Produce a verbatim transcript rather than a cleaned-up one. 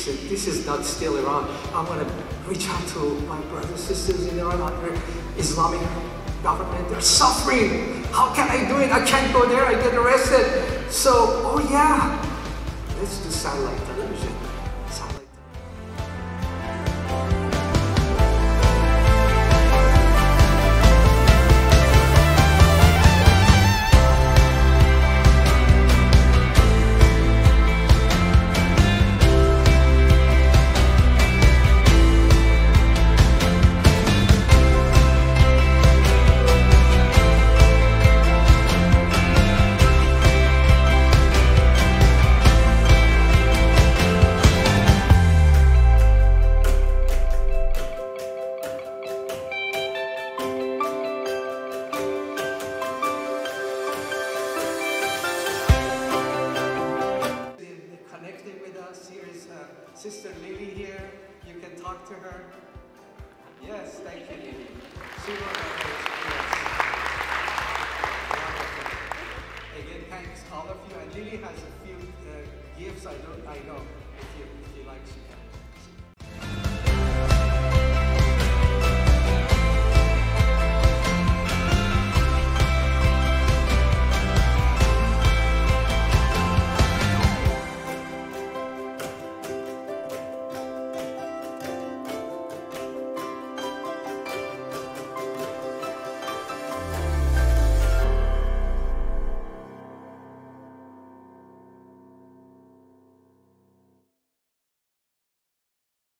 said, this is not still Iran. I'm going to reach out to my brothers and sisters in Iran under Islamic government. They're suffering. How can I do it? I can't go there. I get arrested. So, oh yeah, let's do satellite television. Satellite Sister Lily here, you can talk to her. Yes, thank you, Lily. She wrote our yes. Again, thanks all of you. And Lily has a few uh, gifts I don't, I know.